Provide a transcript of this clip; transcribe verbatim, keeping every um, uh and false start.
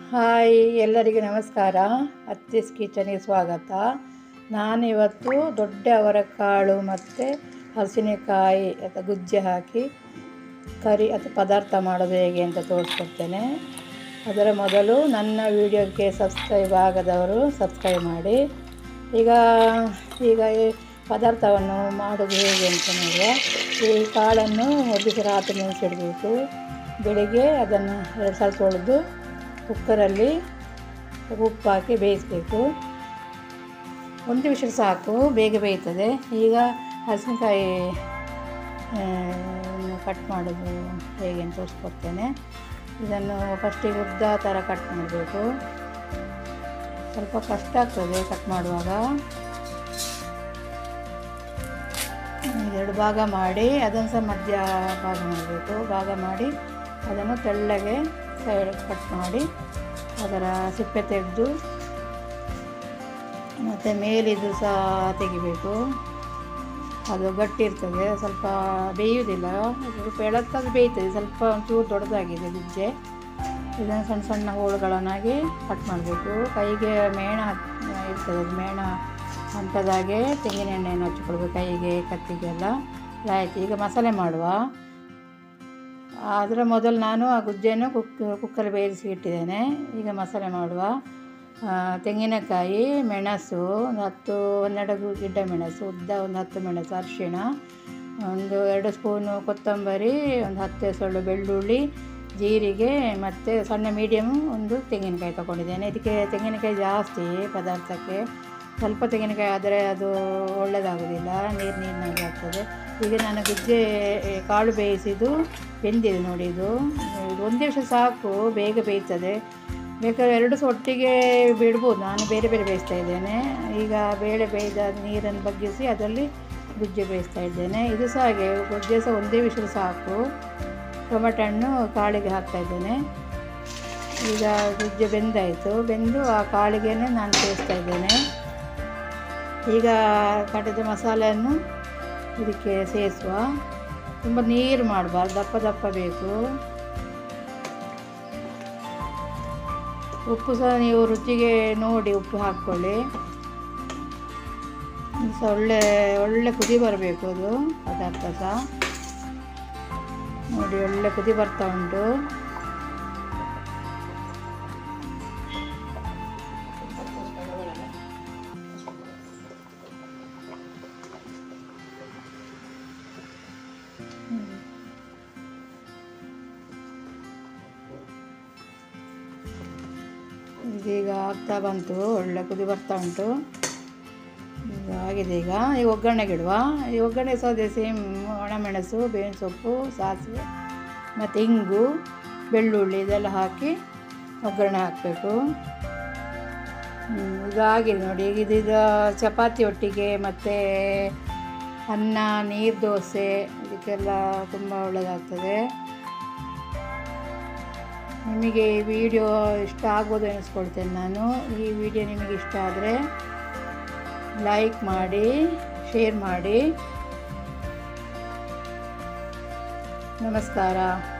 Hi, ಎಲ್ಲರಿಗೂ ನಮಸ್ಕಾರ. ಅತ್ತಿಸ್ ಕಿಚನಿಗೆ ಸ್ವಾಗತ. ನಾನಿವತ್ತು ದೊಡ್ಡ ಅವರೆಕಾಳು ಮತ್ತು ಹಸಿನೆಕಾಯಿ ಅಥವಾ ಗುಜ್ಜೆ ಹಾಕಿ ಕರಿ ಅಥವಾ ಪದಾರ್ಥ ಮಾಡೋದು ಹೇಗೆ ಅಂತ ತೋರಿಸ್ಕೊಡ್ತೇನೆ. ಅದರ ಮೊದಲು ನನ್ನ ವಿಡಿಯೋಕ್ಕೆ ಸಬ್ಸ್ಕ್ರೈಬ್ ಆಗದವರು ಸಬ್ಸ್ಕ್ರೈಬ್ ಮಾಡಿ. ಈಗ ಈಗ ಈ ಪದಾರ್ಥವನ್ನು ಮಾಡೋದು ಹೇಗೆ ಅಂತ ನೋಡುವ. ಈ ಕಾಳನ್ನು ಒಂದು ರಾತ್ರಿ ನೆನೆಸಿಡಬೇಕು. ಬೆಳಿಗ್ಗೆ ಅದನ್ನು ಎರಡು ಸಲ ತೊಳೆದು ಕುಕ್ಕರಲ್ಲಿ ಉಪ್ಪು ಹಾಕಿ ಬೇಯಿಸಬೇಕು. ಒಂದು ವಿಷಯ ಸಾಕು, ಬೇಗ ಬೇಯ್ತದೆ. ಈಗ ಹಸಿನಕಾಯಿ ಕಟ್ ಮಾಡೋದು ಹೇಗೆ ಅಂತ ತೋರಿಸ್ಕೊಡ್ತೇನೆ. ಇದನ್ನು ಫಸ್ಟಿಗೆ ಉದ್ದ ಥರ ಕಟ್ ಮಾಡಬೇಕು. ಸ್ವಲ್ಪ ಕಷ್ಟ ಆಗ್ತದೆ ಕಟ್ ಮಾಡುವಾಗ. ಎರಡು ಭಾಗ ಮಾಡಿ ಅದನ್ನು ಸಹ ಮಧ್ಯ ಭಾಗ ಮಾಡಬೇಕು. ಭಾಗ ಮಾಡಿ ಅದನ್ನು ತೆಳ್ಳಗೆ ಸೈಡ್ ಕಟ್ ಮಾಡಿ ಅದರ ಸಿಪ್ಪೆ ತೆಗೆದು ಮತ್ತು ಮೇಲಿದು ಸಹ ತೆಗಿಬೇಕು. ಅದು ಗಟ್ಟಿ ಇರ್ತದೆ, ಸ್ವಲ್ಪ ಬೇಯುವುದಿಲ್ಲ. ಸ್ವಲ್ಪ ಎಳತ್ತಾಗಿ ಬೇಯ್ತದೆ. ಸ್ವಲ್ಪ ಒಂಚೂರು ದೊಡ್ಡದಾಗಿದೆ ಗುಜ್ಜೆ. ಇದನ್ನು ಸಣ್ಣ ಸಣ್ಣ ಹೋಳುಗಳನ್ನಾಗಿ ಕಟ್ ಮಾಡಬೇಕು. ಕೈಗೆ ಮೇಣ ಇರ್ತದೆ, ಅದು ಮೇಣ ಅಂಥದ್ದಾಗೆ ತೆಂಗಿನ ಎಣ್ಣೆಯನ್ನು ಹಚ್ಚಿಕೊಳ್ಬೇಕು ಕೈಗೆ ಕತ್ತಿಗೆಲ್ಲ. ಆಯಿತು. ಈಗ ಮಸಾಲೆ ಮಾಡುವ. ಅದರ ಮೊದಲು ನಾನು ಆ ಗುಜ್ಜೆಯನ್ನು ಕುಕ್ ಕುಕ್ಕರ್ ಬೇಯಿಸಿ ಇಟ್ಟಿದ್ದೇನೆ. ಈಗ ಮಸಾಲೆ ಮಾಡುವ. ತೆಂಗಿನಕಾಯಿ, ಮೆಣಸು ಒಂದು ಹತ್ತು ಹನ್ನೆರಡು ಗಿಡ್ಡ ಮೆಣಸು, ಉದ್ದ ಒಂದು ಹತ್ತು ಮೆಣಸು, ಅರಿಶಿಣ, ಒಂದು ಎರಡು ಸ್ಪೂನು ಕೊತ್ತಂಬರಿ, ಒಂದು ಹತ್ತು ಎಸಳು ಬೆಳ್ಳುಳ್ಳಿ, ಜೀರಿಗೆ ಮತ್ತು ಸಣ್ಣ ಮೀಡಿಯಮ್ ಒಂದು ತೆಂಗಿನಕಾಯಿ ತಗೊಂಡಿದ್ದೇನೆ. ಇದಕ್ಕೆ ತೆಂಗಿನಕಾಯಿ ಜಾಸ್ತಿ ಪದಾರ್ಥಕ್ಕೆ. ಸ್ವಲ್ಪ ತೆಂಗಿನಕಾಯಿ ಆದರೆ ಅದು ಒಳ್ಳೆಯದಾಗೋದಿಲ್ಲ, ನೀರು ನೀರಿನಾಗಿ ಆಗ್ತದೆ. ಈಗ ನಾನು ಗುಜ್ಜೆ ಕಾಳು ಬೇಯಿಸಿದ್ದು ಬೆಂದಿದೆ ನೋಡಿ. ಇದು ಒಂದು ದಿವಸ ಸಾಕು, ಬೇಗ ಬೇಯ್ತದೆ. ಬೇಕಾದ್ರೆ ಎರಡು ಸಹ ಒಟ್ಟಿಗೆ ಬಿಡ್ಬೋದು. ನಾನು ಬೇರೆ ಬೇರೆ ಬೇಯಿಸ್ತಾ ಇದ್ದೇನೆ. ಈಗ ಬೇಳೆ ಬೇಯ್ದ ನೀರನ್ನು ಬಗ್ಗಿಸಿ ಅದರಲ್ಲಿ ಗುಜ್ಜೆ ಬೇಯಿಸ್ತಾ ಇದ್ದೇನೆ. ಇದು ಸಹ ಹಾಗೆ, ಗುಜ್ಜೆ ಸಹ ಒಂದೇ ವಿಷಯ ಸಾಕು. ಟೊಮೆಟೊ ಹಣ್ಣು ಕಾಳಿಗೆ ಹಾಕ್ತಾ ಇದ್ದೇನೆ. ಈಗ ಗುಜ್ಜೆ ಬೆಂದಾಯಿತು. ಬೆಂದು ಆ ಕಾಳಿಗೆ ನಾನು ಸೇರಿಸ್ತಾ ಇದ್ದೇನೆ. ಈಗ ಕಟ್ಟಿದ ಮಸಾಲೆಯನ್ನು ಇದಕ್ಕೆ ಸೇರಿಸುವ. ತುಂಬ ನೀರು ಮಾಡಬಾರ್ದು, ದಪ್ಪ ದಪ್ಪ ಬೇಕು. ಉಪ್ಪು ಸಹ ನೀವು ರುಚಿಗೆ ನೋಡಿ ಉಪ್ಪು ಹಾಕ್ಕೊಳ್ಳಿ. ಸಹ ಒಳ್ಳೆ ಒಳ್ಳೆ ಕುದಿ ಬರಬೇಕು ಅದು ಪದಾರ್ಥ ಸಹ. ನೋಡಿ ಒಳ್ಳೆ ಕುದಿ ಬರ್ತಾ ಉಂಟು. ಇದೀಗ ಆಗ್ತಾ ಬಂತು, ಒಳ್ಳೆ ಕುದಿ ಬರ್ತಾ ಉಂಟು. ಈಗ ಆಗಿದೆ. ಈಗ ಈ ಒಗ್ಗರಣೆಗೆ ಇಡುವ. ಈ ಒಗ್ಗರಣೆ ಸಹ ಅದೇ ಸೇಮ್, ಒಣಮೆಣಸು, ಬೇವಿನ ಸೊಪ್ಪು, ಸಾಸಿವೆ ಮತ್ತು ಇಂಗು, ಬೆಳ್ಳುಳ್ಳಿ ಇದೆಲ್ಲ ಹಾಕಿ ಒಗ್ಗರಣೆ ಹಾಕಬೇಕು. ಇದು ಆಗಿದೆ ನೋಡಿ. ಈಗ ಇದೀಗ ಚಪಾತಿ ಒಟ್ಟಿಗೆ ಮತ್ತು ಅನ್ನ, ನೀರು ದೋಸೆ ಇದಕ್ಕೆಲ್ಲ ತುಂಬ ಒಳ್ಳೆಯದಾಗ್ತದೆ. ನಿಮಗೆ ಈ ವಿಡಿಯೋ ಇಷ್ಟ ಆಗ್ಬೋದು ಎನಿಸ್ಕೊಳ್ತೇನೆ ನಾನು. ಈ ವಿಡಿಯೋ ನಿಮಗೆ ಇಷ್ಟ ಆದರೆ ಲೈಕ್ ಮಾಡಿ, ಶೇರ್ ಮಾಡಿ. ನಮಸ್ಕಾರ.